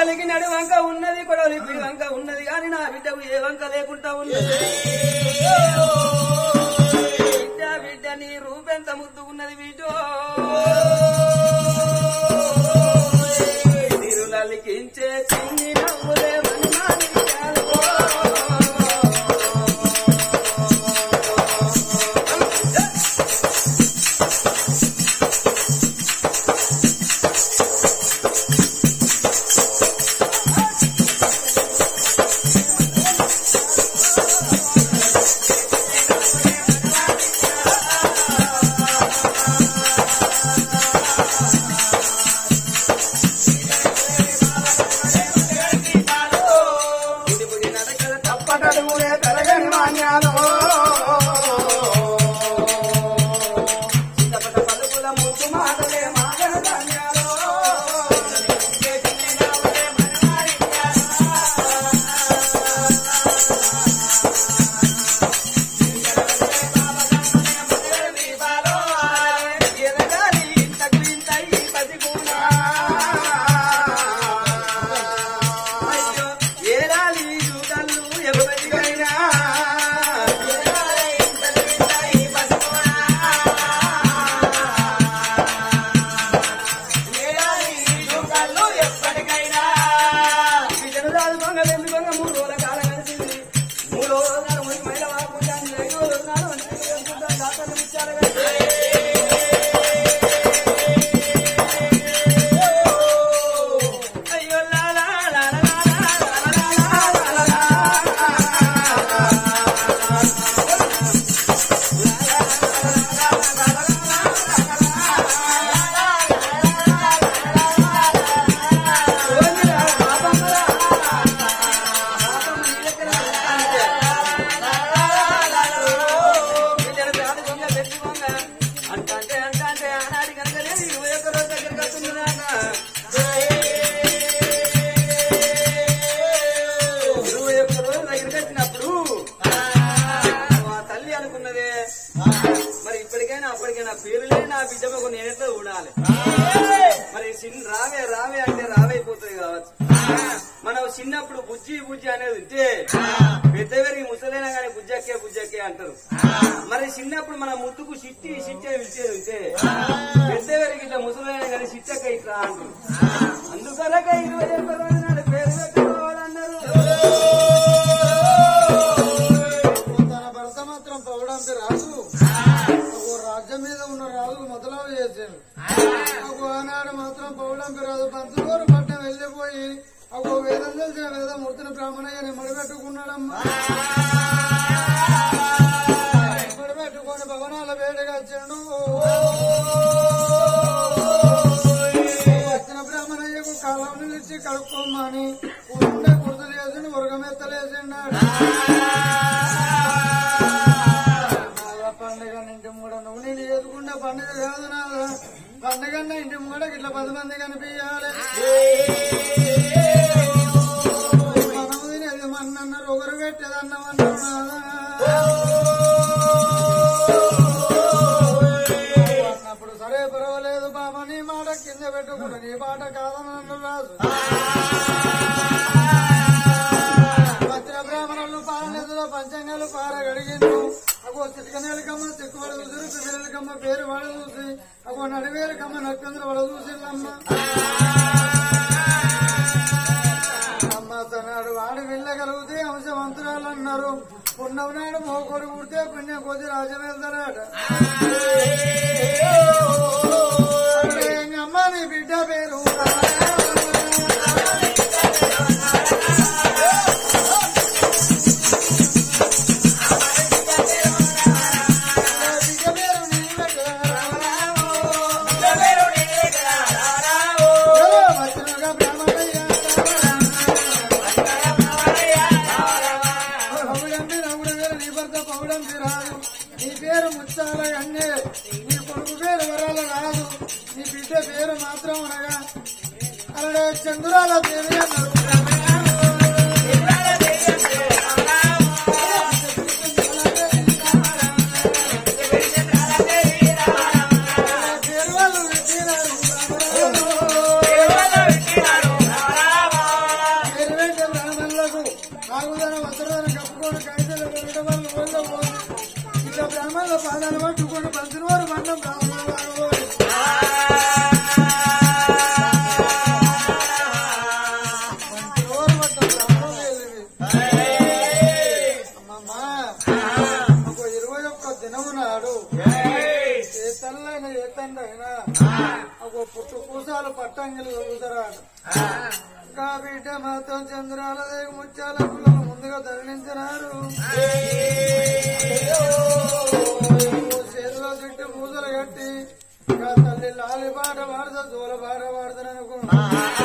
కొడవలికి నడు వంక ఉన్నది, కొడవలికి పిడి వంక ఉన్నది, కానీ నా బిడ్డకు ఏ వంక లేకుండా ఉన్నది. బిడ్డ బిడ్డ నీ రూపెంత ముద్దుకున్నది బిడ్డో, తిరులలికించే చిన్ని నవ్వులే చిన్నప్పుడు బుజ్జి బుజ్జి అనేది ఉంటే పెద్దవరికి ముసలైనా కానీ బుజ్జక్కే బుజ్జక్కే అంటారు. మరి చిన్నప్పుడు మన ముద్దుకు సిట్టి సిట్టి పిలిచేది ఉంటే పెద్దవరికి ఇట్లా ముసలైనా కానీ సిట్టక్క ఇట్లా అంటారు. అందుకనక 21 రోజు నాడు పేరు పెట్టుకోవాలన్నారు. తన భర్త మాత్రం పౌడానికి రాజు రాజ్యం మీద ఉన్న రాజు మొదలవు చేశాడు. ఆనాడు మాత్రం పౌడానికి రాజు పంతులూరు పట్టణం వెళ్ళిపోయి అగో వేదం తెలిసిన వేదమూర్తిని బ్రాహ్మణయ్య నిమ్మడిపెట్టుకున్నాడమ్మా. నిమ్మడిపెట్టుకొని భవనాల వేడిగా వచ్చాడు. వచ్చిన బ్రాహ్మణయ్యకు కాలం నిలిచి కడుక్కోమని ఉండే కుర్తులు వేసిండు, ఉరగమెత్తలేసిండాడు. పండుగ ఇంటి మూడ నువ్వు నేను ఎదుకుంటే పండుగ కాదు నాదా, పండుగన్న ఇంటి మూడ ఇట్లా 10 మంది కనిపించాలి. మనము తినేది మన్నన్నారు, ఒకరు పెట్టేది అన్నమన్నారు నాదా. అన్నప్పుడు సరే పర్వాలేదు బాబా, నీ మాట కింద పెట్టుకుంటా, నీ మాట కాదని అన్నారు రాజు. వచ్చిన బ్రాహ్మణులు పాలనెదులో పంచంగాలు పారగడిగిండు. అగో చిటికనేలకమ్మ చిక్కుబడి చూసి, పిల్లలకమ్మ పేరు వాడ చూసి, అగో నడివేలకమ్మ నక్కందులు వాడ చూసిందమ్మ. అమ్మ తనాడు వాడు వెళ్ళగలిగితే అంశవంతురాలు అన్నారు. పున్నవనాడు మోకొడు కుడితే పుణ్యం కొద్ది రాజ్యం వెళ్తారాట. అమ్మ నీ బిడ్డ పేరు చంద్రాల దేవి అన్నారు. పేరు వాళ్ళు పెట్టినారు. ముందు చదువుతారా కా బిడ్డ మాత్రం చంద్రాల దేవి ముత్యాల పిల్లలు ముందుగా తరలించినారు చేతిలో చుట్టూ పూజలు కట్టి ఇంకా తల్లి లాలి పాట పాడతా జోల పాట పాడతాననుకున్నా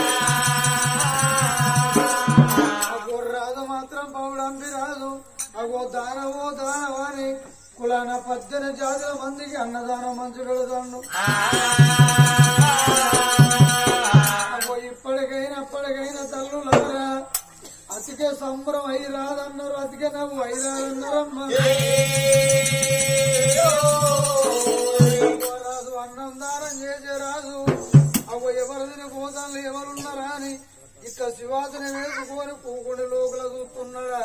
రాదు మాత్రం పౌడంపి రాదు అగో దానవో దానవాని కులాన 18 జాతుల మందికి అన్నదానం మంచుగలుగుతాడు అగో ఇప్పటికైనా తల్లులారా అతికే సంబరం అయి రాదన్నారు అతికే నవ్వు అయి రాదన్నారమ్మా రాదు అన్నం దానం చేసే రాదు అగో ఎవరిని పోతాను ఎవరున్నారా అని ఇట్లా శివాసన వేసుకొని పూకుడి లోపల చూస్తున్నాడా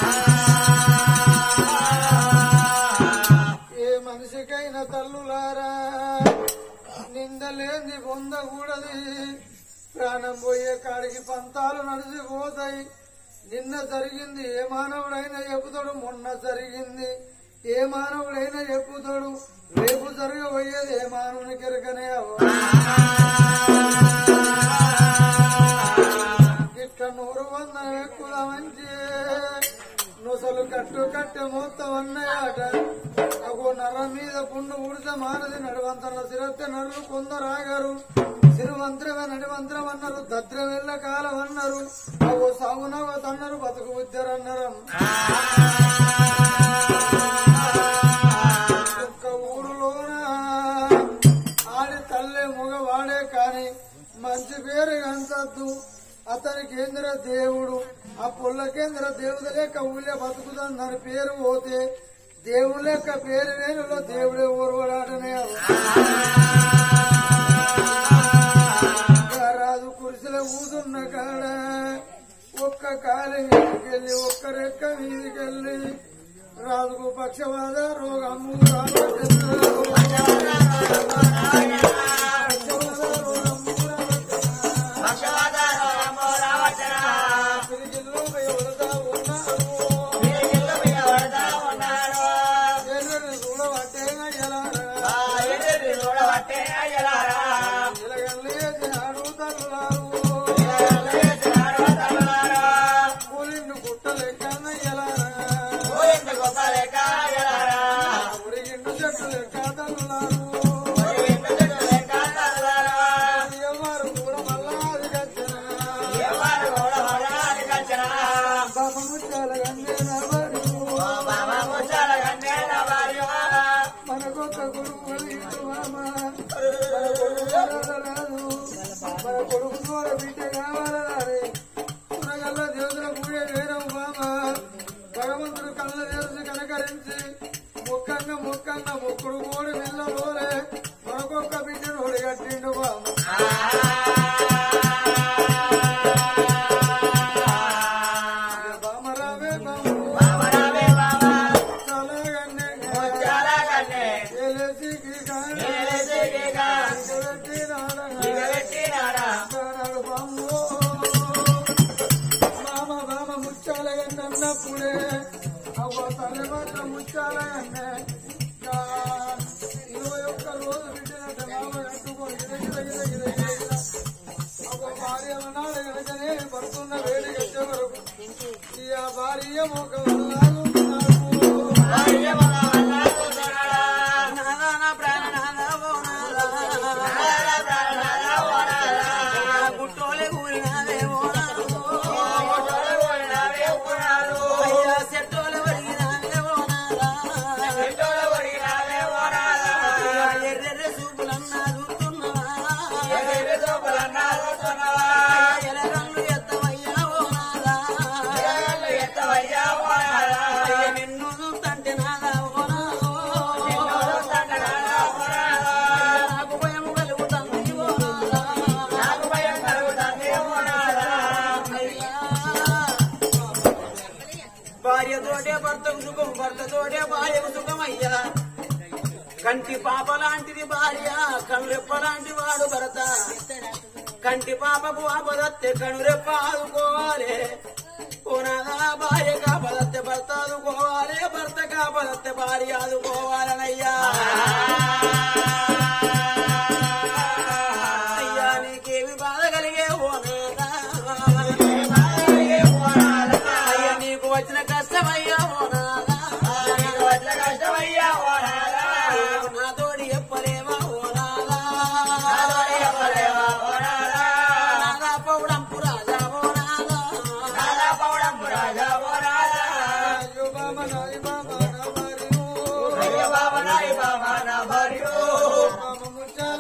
ఏ మనిషికైనా తల్లులారా నిందలేంది పొందకూడదు ప్రాణం పోయే కాడికి పంతాలు నడిచిపోతాయి నిన్న జరిగింది ఏ మానవుడైనా చెప్పుతాడు మొన్న జరిగింది ఏ మానవుడైనా చెప్పుతాడు రేపు జరగబోయేది ఏ మానవునికి ఎరకనే ఇట్లా 100 ఎక్కుదామంటే నొసలు కట్టే మొత్తం అన్నయాట అగో నర మీద పుండు ఉడితే మానది నడివంతర సిరత్తే నరులు కొందరాగారు సిరువంత్రమే నడివంతరం అన్నారు దద్రం వెళ్ళ కాలం అన్నారు అగో సాగునవత అన్నారు బతుకు బుద్ధరన్నరం ఒక్క ఊరులోన ఆడి తల్లే మగవాడే కాని మంచి పేరు గంతద్దు అతనికి కేంద్ర దేవుడు ఆ పుల్ల కేంద్ర దేవుడు లెక్క ఊళ్ళే బతుకుతుందని పేరు పోతే దేవుడు లెక్క పేరు వేరులో దేవుడే ఊరవడాటనే రాజు కురిసిలో ఊదున్న కాడ ఒక్క కాలి మీదికెళ్ళి ఒక్క రెక్క మీదికెళ్ళి రాజుకు పక్షవాద రోగము మన కొడుకు ద్వారా బిడ్డ కావాలే పునగల్ల దేవుల పూజ వేరం బామా భగవంతుడు కళ్ళ దేవత కనకరించి మొక్కంగా మొక్కుడు కోడి వెళ్ళబోలే మనకొక్క బిడ్డను ఒడిగట్టిండు బామ అన్నప్పుడే అవ్వ తల్లి మాత్రం ముచ్చాలనే 21 రోజు బిడ్డనంట మామ కట్టుకొని అవ్వ భార్య అన్నాడు కనుకనే పడుతున్న వేడి కట్టే వరకు ఈ ఆ భార్య ఒక భర్తతోటే భార్యకు సుఖమయ్యా కంటి పాప లాంటిది భార్య కనురెప్ప లాంటి వాడు భర్త కంటి పాపకు ఆపదత్తే కనురెప్ప ఆదుకోవాలి ఓనాదా భార్య కాపదత్తే భర్త ఆదుకోవాలి భర్త కాపదత్తే భార్య ఆదుకోవాలనయ్యా అయ్యా నీకేమి బాధ కలిగే ఓనాదా అయ్యా నీకు వచ్చిన కష్టమయ్యా ఓనాదా నా తోడి చెప్పలేవా ఓనాదా నాదా పౌడంపు రాజా ఓనాదా అయ్యో బాబా నాయి బాబా నా భార్య బాబా ముచ్చాల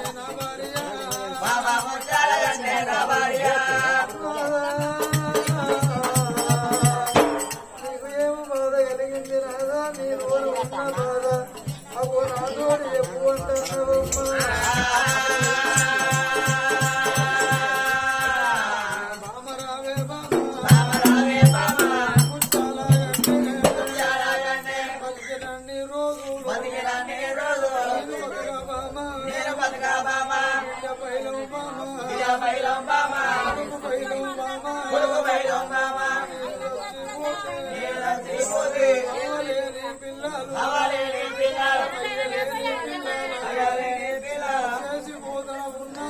గండే నా భార్య నీకు ఏమో బాధ కలిగింది రాదా నీ రోజు ఉన్న బాధ అగో నాతోడు చెప్పు అంటున్నావమ్మా బామ రావే బామ ముచ్చాల గండే బతికినన్ని రోజులు నేను బతకగా బామ పైలం బామ కొడుకు పైలం బామ అవలేని పిల్లలు చేసిపోతా ఉన్నా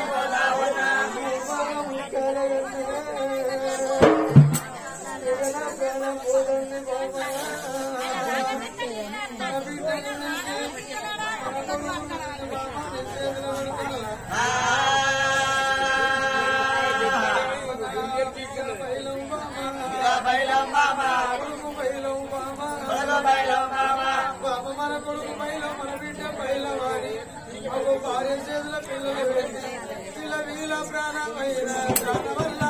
బాబా మన కొడుకు పైలం మన బిడ్డ పైలవాడి ఒక భార్య చేతుల పిల్లలు పెట్టి పిల్ల వీల ప్రాణమైన ప్రాణ వల్ల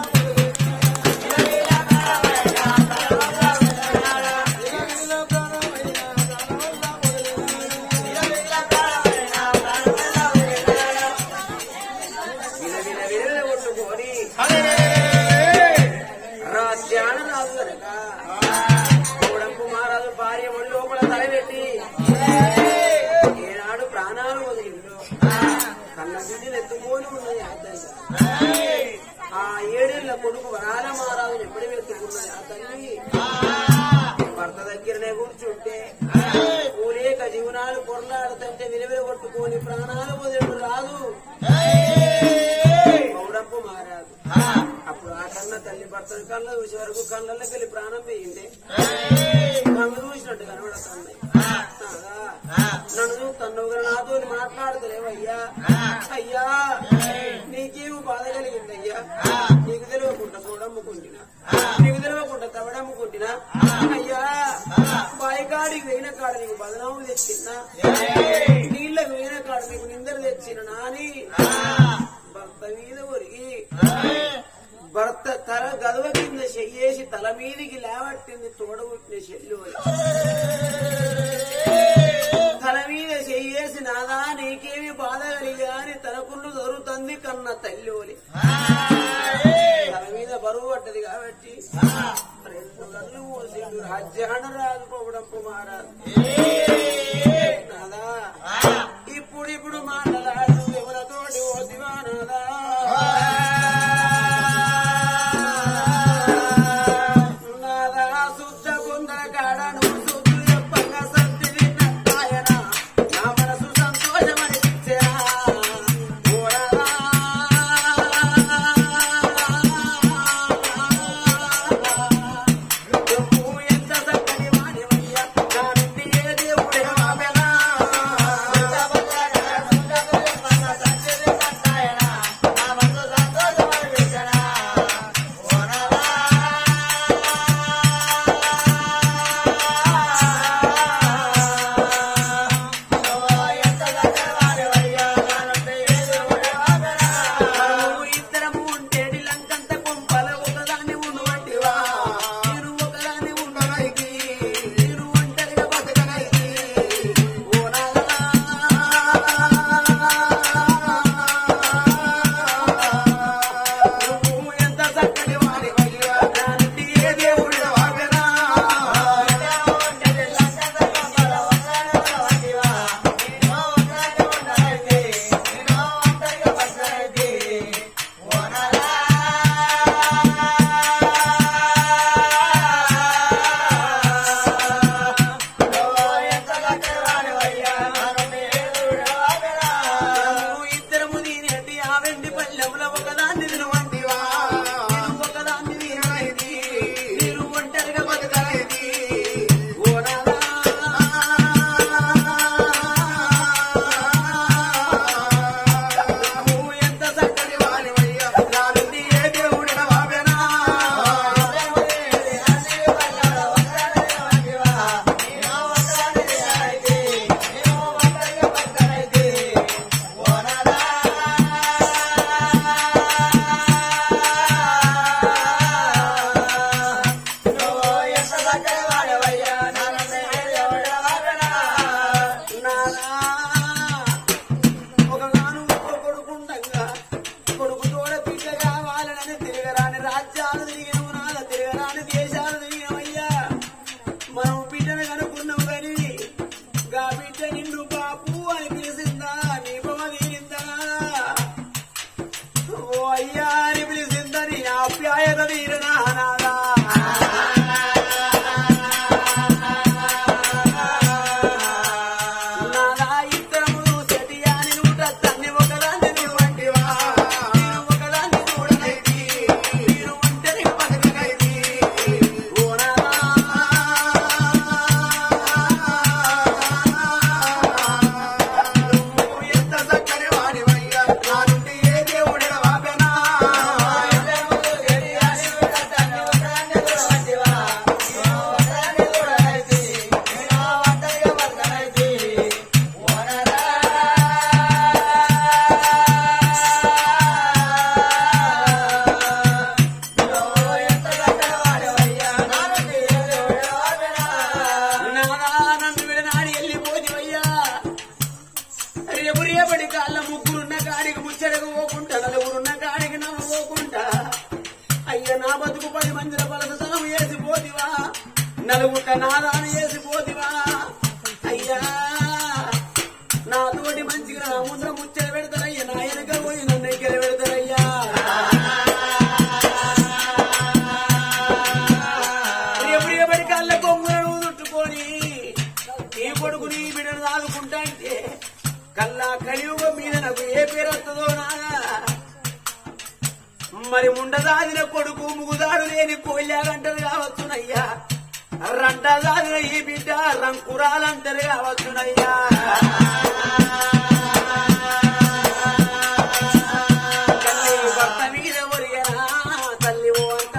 ఏనాడు ప్రాణాలు వదిలిందో కన్న బిడ్డలు ఎత్తుకొని ఉన్నది అర్థంగా ఆ ఏడేళ్ల కొడుకు వరాల మారాలని ఎప్పుడు వెతుకున్నది ఆ తల్లి భర్త దగ్గరనే కూర్చుంటే పూలేక జీవనాలు పొరలాడుతుంటే విలువలు కొట్టుకొని ప్రాణాలు వదిలి రాదు పౌడంపు మారాదు అప్పుడు ఆ కన్న తల్లి భర్త కళ్ళ చూసే వరకు కళ్ళకి వెళ్ళి ప్రాణం వేయింది కళ్ళు చూసినట్టు కనబడుతుంది నన్ను తన్ను నాతో మాట్లాడతలేవయ్యా అయ్యా నీకేమో బాధ కలిగిందయ్యా నీకు తెలియకుండా చూడమ్ముకుంటున్నా నీకు తెలియకుండా తవడమ్ముకుంటున్నా అయ్యా బాయికాడికి వేయిన కాడ నీకు బదనాము తెచ్చిన్నా నీళ్ళకు వేయిన కాడ నీకు నిందలు తెచ్చిన నాని భర్త మీద ఒరిగి భర్త తల గదవ కింద చెయ్యేసి తల మీదికి లేవట్టింది తోడబుట్టిన చెల్లు తల మీద చెయ్యేసి నాదా నీకేమి బాధ కలిగా అని తనకుళ్ళు దొరుకుతుంది కన్న తల్లి తల మీద బరువు పడ్డది కాబట్టి 2 కళ్ళు మోసేడు రాజ్యాన రాజుకోవడంపు మారాదు నాదా ఇప్పుడు మాట్లాడు ఎవరితోటి ఓసివా నాదా దేవుడే వీరనానాదా నలుగుట నాదాను వేసిపోతివా అయ్యా నా తోటి మంచిగా నా ముందర ముచ్చట పెడతారయ్యా నా వెనక పోయి నన్ను ఎక్కడ పెడతారయ్యా ఎప్పుడెప్పటి కళ్ళ కొంగులను చుట్టుకొని ఈ కొడుకుని ఈ బిడ్డను దాదుకుంటా అంటే కల్లా కలియుగం మీద నాకు ఏ పేరు వస్తుందో నాగా మరి ముండదాదిన కొడుకు ముగుదాడు లేని కోల్యాగంటది కావచ్చునయ్యా రంటదాదిన ఈ బిడ్డ రంకురాలంటది కావచ్చునయ్యా భర్త మీద ఒరిగనా తల్లి ఓ అంత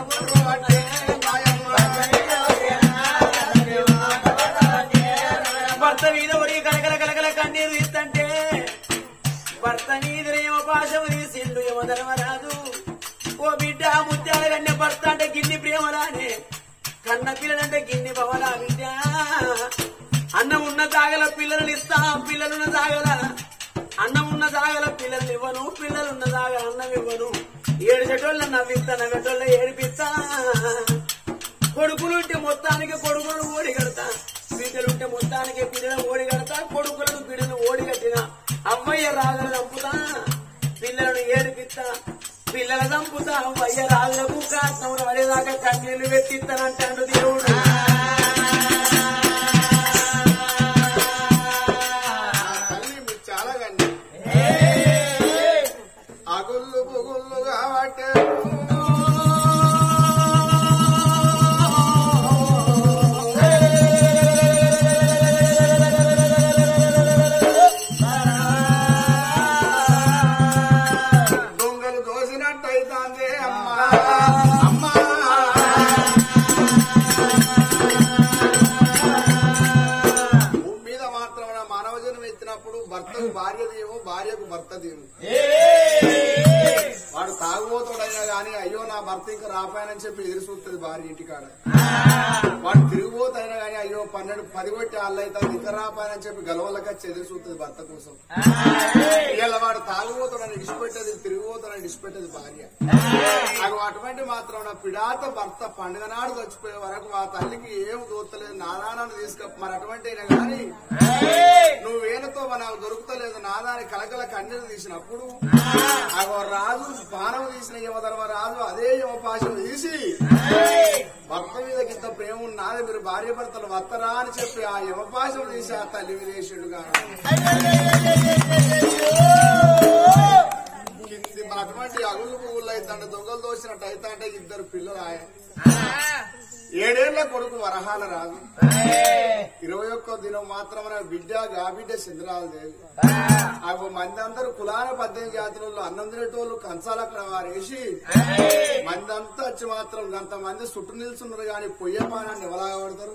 భర్త మీద ఒరిగి కలకల కలకల కన్నీరు ఇస్తంటే భర్త మీద ఏమో పాశం తీసిండు ఏమో ధర్మరాజు ఓ బిడ్డ ముత్యాల కన్య భర్త అంటే గిన్ని ప్రేమలానే కన్న పిల్లలంటే గిన్ని భవనా బిడ్డ అన్నం ఉన్న జాగల పిల్లలను ఇస్తా పిల్లలున్న జాగల అన్నం ఉన్న జాగల పిల్లలు ఇవ్వను పిల్లలున్న జాగల అన్నం ఇవ్వను ఏడిచెటోళ్ళ నవ్విస్తా నవ్వేటోళ్ళ ఏడిపిస్తా కొడుకులుంటే మొత్తానికి కొడుకులను ఓడిగడతా బిడ్డలుంటే మొత్తానికి పిల్లలను ఓడిగడతా కొడుకులను బిడ్డను ఓడిగట్టిన అమ్మయ్య రాగలు చంపుతా పిల్లలను ఏడిపిస్తా పిల్లల చంపుతా అమ్మయ్య రాళ్ళకు కాస్తం పడేదాకా కన్నీళ్లు వెత్తిస్తానంటాడు దేవుడు తల్లి చాలా కండి అగుళ్ళు పొగుళ్ళు కాబట్టి భార్యదేమో భార్యకు భర్తదేమో వాడు తాగుబోతాడైనా గాని అయ్యో నా భర్త ఇంకా రాపాయనని చెప్పి ఎదురు చూస్తుంది భార్య ఇంటికాడ వాడు తిరిగిపోతాయినా గాని అయ్యో 10 కొట్టి వాళ్ళైతే ఇంకా రాపాయనని చెప్పి గలవలకచ్చి ఎదురు చూస్తుంది భర్త కోసం ఇలా వాడు తాగుబోతాడని ఇడిచిపెట్టేది తిరిగిపోతాడని ఇడిచిపెట్టేది భార్య అటువంటి మాత్రం నా పిడాత భర్త పండుగ నాడు చచ్చిపోయే వరకు ఆ తల్లికి ఏం దూరతలేదు నాదానాన్ని తీసుక మరి అటువంటి అయినా గాని నువ్వేనతో నాకు దొరుకుతలేదు నాదాని కలకల కన్నీరు తీసినప్పుడు ఆ రాజు పానం తీసిన యమధర్మ రాజు అదే యమపాశం తీసి భర్త మీద కింద ప్రేమ ఉన్నది మీరు భార్య భర్తలు వత్తరా అని చెప్పి ఆ యమపాశం తీసి ఆ తల్లి విదేశుడుగా అటువంటి అగులు పువ్వులు అయితే దొంగలు దోసినట్టు అయితే అంటే 2 పిల్లలు ఆయన 7 ఏళ్ల కొడుకు వరహాల రాజు 21వ దినం మాత్రమే బిడ్డ గాబిడ్డ చంద్రాలదేవి ఆ మంది అందరూ కులాల 18 జాతులలో అన్నం తినేటోళ్ళు కంచాలు అక్కడ వారేసి మంది అంతా వచ్చి మాత్రం అంతమంది చుట్టూ నిల్చున్నారు గాని పొయ్య పానాన్ని ఎవలాగా పడతారు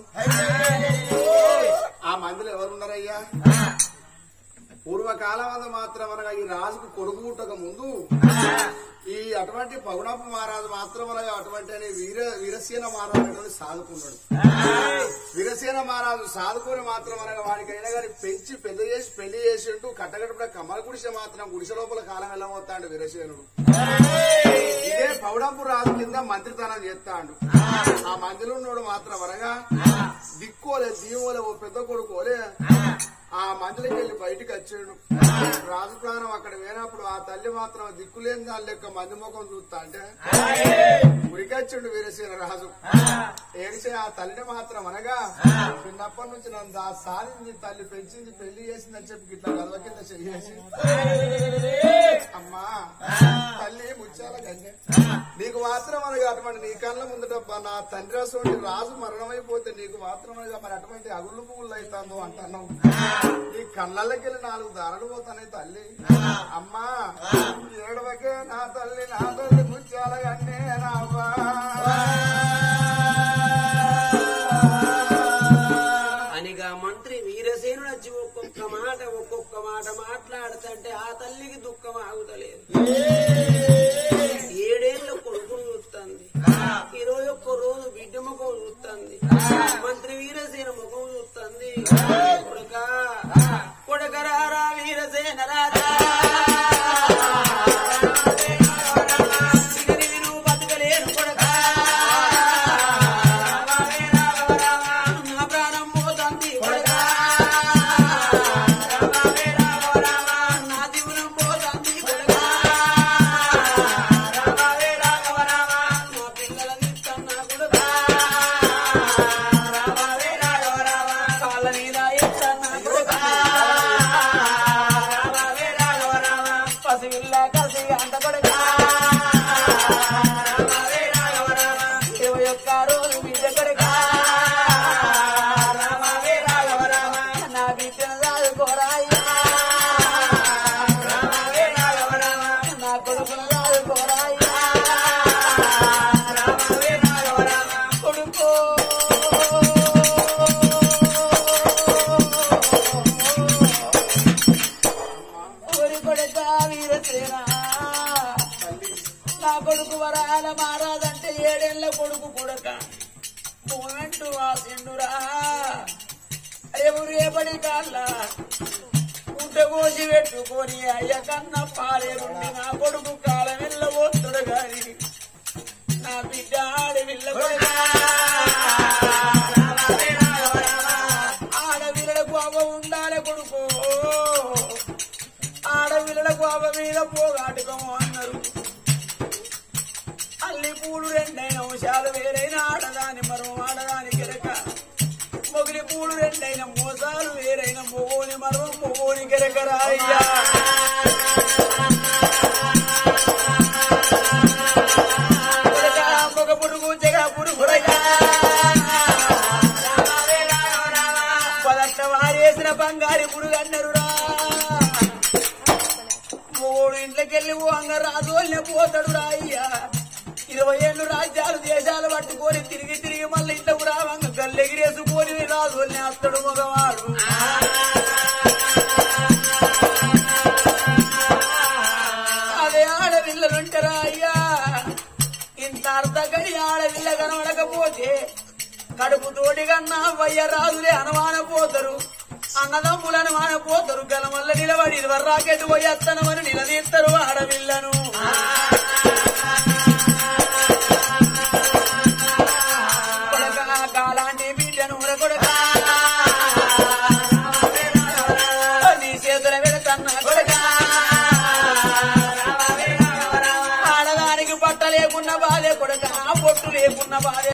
ఆ మందిలో ఎవరున్నారయ్యా పూర్వకాలం అంతా మాత్రం అనగా ఈ రాజుకు కొడుకు పుట్టక ముందు ఈ అటువంటి పగునప్ప మహారాజు మాత్రం అనగా అటువంటి వీరసేన మహారాజు సాదుకున్నాడు వీరసేన మహారాజు సాదుకుని మాత్రం అనగా వాడికైనా గాని పెంచి పెద్ద చేసి పెళ్లి చేసిండు కట్టగట్టుపడ కమల గుడిసె మాత్రం గుడిసె లోపల కాలం వెళ్ళబోతాడు వీరసేనుడు ఇదే పౌడంపు రాజు కింద మంత్రితనం చేస్తాడు ఆ మంత్రిలో ఉన్నోడు మాత్రం అనగా దిక్కోలే దీవోలే ఓ పెద్ద కొడుకోలే ఆ మందులకి వెళ్లి బయటికి వచ్చాడు రాజు ప్రాణం అక్కడ వేనప్పుడు ఆ తల్లి మాత్రం దిక్కులేని దాని లెక్క మంది ముఖం చూస్తా అంటే ఉరికొచ్చిండు వీరసేన రాజు ఏడిసే ఆ తల్లిని మాత్రం అనగా చిన్నప్పటి నుంచి నన్ను ఆ సాధించి తల్లి పెంచింది పెళ్లి చేసిందని చెప్పి ఇట్లా గదవ కింద చేసి అమ్మా తల్లి ముచ్చాల గండి నీకు మాత్రం అనగా అటువంటి నీ కళ్ళ ముందట నా తండ్రి అటువంటి రాజు మరణమైపోతే నీకు మాత్రం అనగా మరి అటువంటి అగుళ్ళు పువ్వులు అవుతాను అంటున్నావు నీ కళ్ళకెళ్ళి 4 దారులు పోతానే తల్లి అమ్మా ఏడవకే నా తల్లి ముచ్చాల గండి నావా అనిగా మంత్రి వీరసేనుడు వచ్చి ఒక్కొక్క మాట మాట్లాడుతుంటే ఆ తల్లికి దుఃఖం ఆగుతలేదు 7 ఏళ్ళ కొడుకును చూస్తుంది 21 రోజు బిడ్డ ముఖం చూస్తుంది మంత్రి వీరసేన ముఖం చూస్తుంది కొడకరారా వీరసేన రాజా నేను బతకలేను కొడక నా ప్రాణం పోతుంది కొడక నా జీవనం పోతుంది కొడక నా పిల్లలని ఇస్తున్నా కొడక కాళ్ళ మీద ఇస్తున్నా కొడక పసివిల్ల కసి అంత కొడక 21 రోజు బిడ్డ కొడక నా బిడ్డను దాదుకోరాయ్యా నా కొడుకును దాదుకోరాయ్యా కొడుకో ఊరి కొడక వీరసేన నా కొడుకు వరాల మారాదంటే 7 ఏళ్ల కొడుకు కొడక మూమెంటు వాసిండురా రేపు రేపటి కాళ్ళ గుడ్డ కోసి పెట్టుకొని అయ్య కన్న పాలేరుండి నా కొడుకు కాలం వెళ్ళబోతుడు గాని నా బిడ్డ ఆడవిల్ల కొడక ఆడవిల్ల కోప ఉండాలి కొడుకు ఆడవిల్ల కోప మీద పోగాటుకము అన్నారు అల్లి పూలు 2 అంశాలు వేరైన ఆడదాని మరో ఆడదాని గిరక మొగిలి పూలు 2 మోసాలు వేరైన మొగోని మరో మొగోని గిరకరా అయ్యా మొగ పురుగు జగ పురుగురయ్యా పదట్ట వారేసిన బంగారి పురుగు అన్నరురా మొగోడు ఇంట్లోకెళ్ళి అంగ రాజోల్ని పోతాడు రా అయ్యా 20 ఏళ్ళు రాజ్యాలు దేశాలు పట్టుకొని తిరిగి మళ్ళీ ఇంట్లోకి రావంగ గల్లెగిరేసుకొని రాజుల్ని అత్తడు మగవాడు అదే ఆడపిల్లలుంటారా అయ్యా ఇంత అర్థగడి ఆడపిల్ల కనబడకపోతే కడుపు తోడిగన్నా వయ్య రాజులే అనుమానపోతారు అన్నదమ్ములు అనుమానపోతారు గలమల్ల నిలబడి వర్రాకెట్టు పోయి అత్తనమని నిలదీస్తారు ఆడపిల్లను కాలాంటి బిడ్డను కొడక నీ చేతుల వెళుతున్నా కొడక ఆడదానికి బట్ట లేకున్న బాధే కొడక పొట్టు లేకున్న బాధే